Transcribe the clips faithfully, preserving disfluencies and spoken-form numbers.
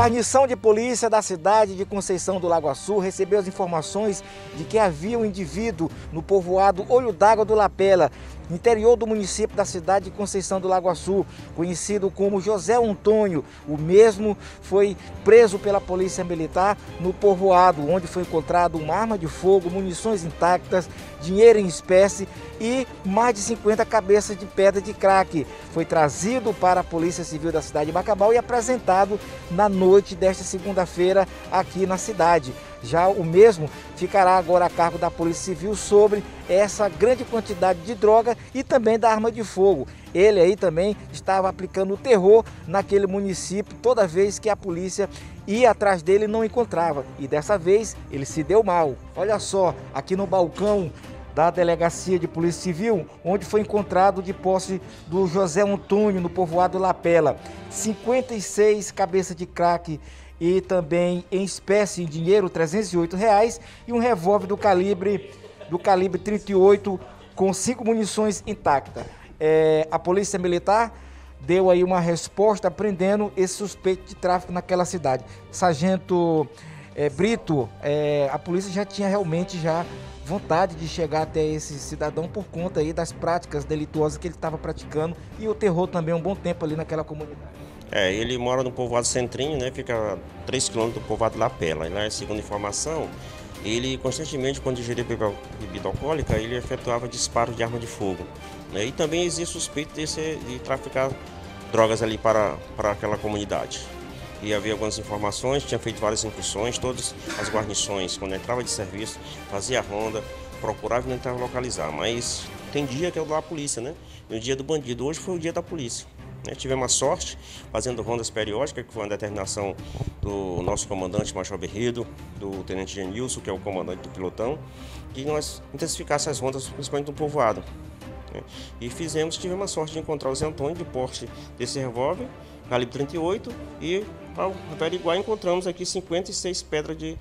guarnição de polícia da cidade de Conceição do Lago Açu recebeu as informações de que havia um indivíduo no povoado Olho d'Água do Lapela, interior do município da cidade de Conceição do Lago Açu, conhecido como José Antônio. O mesmo foi preso pela polícia militar no povoado, onde foi encontrado uma arma de fogo, munições intactas, dinheiro em espécie e mais de cinquenta cabeças de pedra de crack. Foi trazido para a Polícia Civil da cidade de Bacabal e apresentado na noite desta segunda-feira aqui na cidade. Já o mesmo ficará agora a cargo da Polícia Civil sobre essa grande quantidade de droga e também da arma de fogo. Ele aí também estava aplicando o terror naquele município toda vez que a polícia ia atrás dele e não encontrava. E dessa vez ele se deu mal. Olha só, aqui no balcão da Delegacia de Polícia Civil, onde foi encontrado de posse do José Antônio, no povoado Lapela, cinquenta e seis cabeças de crack e também em espécie, em dinheiro, trezentos e oito reais, e um revólver do calibre, do calibre trinta e oito com cinco munições intactas. É, a Polícia Militar deu aí uma resposta prendendo esse suspeito de tráfico naquela cidade. Sargento é, Brito, é, a polícia já tinha realmente já vontade de chegar até esse cidadão por conta aí das práticas delituosas que ele estava praticando e o terror também um bom tempo ali naquela comunidade. É, ele mora no povoado Centrinho, né, fica a três quilômetros do povoado Lapela. E lá, segundo informação, ele constantemente, quando ingeria bebida alcoólica, ele efetuava disparos de arma de fogo. Né, e também existe suspeito de, ser, de traficar drogas ali para, para aquela comunidade. E havia algumas informações, tinha feito várias incursões, todas as guarnições, quando entrava de serviço, fazia ronda, procurava e não tentava localizar. Mas tem dia que é o da polícia, né? E o dia do bandido. Hoje foi o dia da polícia. Né? Tivemos a sorte, fazendo rondas periódicas, que foi uma determinação do nosso comandante Major Berrido, do Tenente Genilson, que é o comandante do pilotão, que nós intensificássemos as rondas, principalmente no povoado. Né? E fizemos, tivemos a sorte de encontrar o Zé Antônio de porte desse revólver, calibre trinta e oito, e ao averiguar encontramos aqui cinquenta e seis pedras de,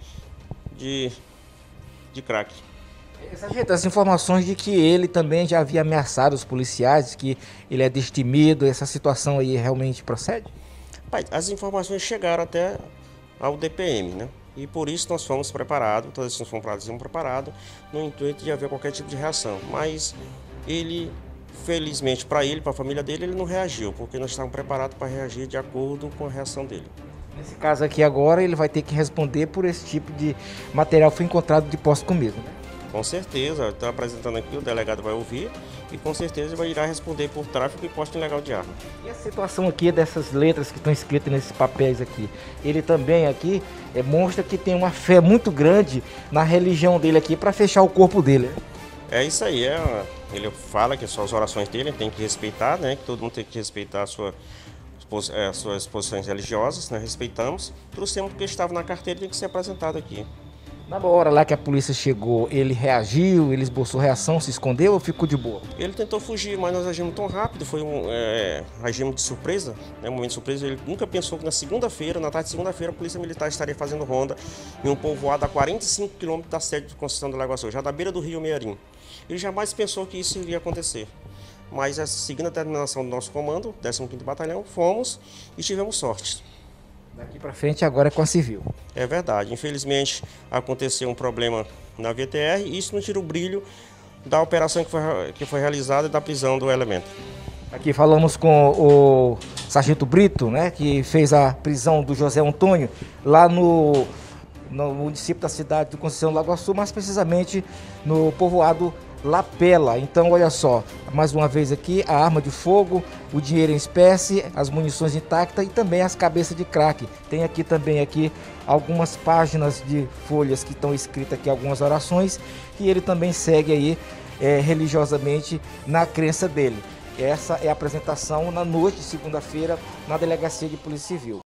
de, de crack. Sargento, as informações de que ele também já havia ameaçado os policiais, que ele é destemido, essa situação aí realmente procede? As informações chegaram até ao D P M, né? E por isso nós fomos preparados, todas as informações foram preparadas, no intuito de haver qualquer tipo de reação. Mas ele, felizmente para ele, para a família dele, ele não reagiu, porque nós estávamos preparados para reagir de acordo com a reação dele. Nesse caso aqui agora, ele vai ter que responder por esse tipo de material que foi encontrado de posse com mesmo, né? Com certeza, estou apresentando aqui, o delegado vai ouvir e com certeza ele vai irá responder por tráfico e posse ilegal de arma. E a situação aqui dessas letras que estão escritas nesses papéis aqui, ele também aqui é, mostra que tem uma fé muito grande na religião dele aqui para fechar o corpo dele. É isso aí, é, ele fala que são as orações dele, tem que respeitar, né? Que todo mundo tem que respeitar a sua, as suas posições religiosas, né? Respeitamos. Trouxemos porque estava na carteira e tem que ser apresentado aqui. Na hora lá que a polícia chegou, ele reagiu, ele esboçou reação, se escondeu ou ficou de boa? Ele tentou fugir, mas nós agimos tão rápido, foi um é, agimos de surpresa, né, um momento de surpresa. Ele nunca pensou que na segunda-feira, na tarde de segunda-feira, a Polícia Militar estaria fazendo ronda em um povoado a quarenta e cinco quilômetros da sede de Conceição do Lago Açu, já da beira do rio Mearim. Ele jamais pensou que isso iria acontecer. Mas, seguindo a determinação do nosso comando, décimo quinto Batalhão, fomos e tivemos sorte. Daqui para frente agora é com a civil. É verdade. Infelizmente aconteceu um problema na V T R e isso não tira o brilho da operação que foi, que foi realizada e da prisão do elemento. Aqui falamos com o Sargento Brito, né, que fez a prisão do José Antônio lá no, no município da cidade de Conceição do Lago Açu, mais precisamente no povoado Lapela. Então, olha só, mais uma vez aqui, a arma de fogo, o dinheiro em espécie, as munições intactas e também as cabeças de crack. Tem aqui também aqui algumas páginas de folhas que estão escritas aqui, algumas orações, que ele também segue aí é, religiosamente na crença dele. Essa é a apresentação na noite de segunda-feira na Delegacia de Polícia Civil.